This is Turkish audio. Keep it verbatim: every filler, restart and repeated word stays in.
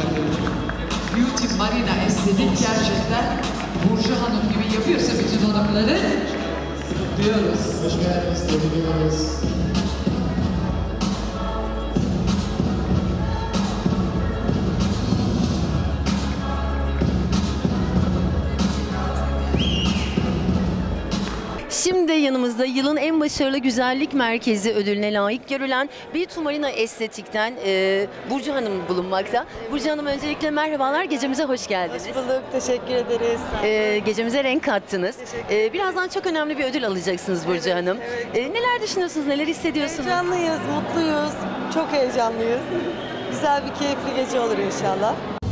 Beauty Marina estetik gerçekten. Burcu Hanım gibi yapıyorsa bütün hanımları kutluyoruz. Hoş geldiniz, tebrik ederiz. Şimdi yanımızda yılın en başarılı güzellik merkezi ödülüne layık görülen Beauty Marina Estetik'ten e, Burcu Hanım bulunmakta. Burcu Hanım öncelikle merhabalar, gecemize hoş geldiniz. Hoş bulduk, teşekkür ederiz. E, gecemize renk kattınız. E, birazdan çok önemli bir ödül alacaksınız Burcu Evet, Hanım. evet. E, neler düşünüyorsunuz, neler hissediyorsunuz? Heyecanlıyız, mutluyuz, çok heyecanlıyız. Güzel bir keyifli gece olur inşallah.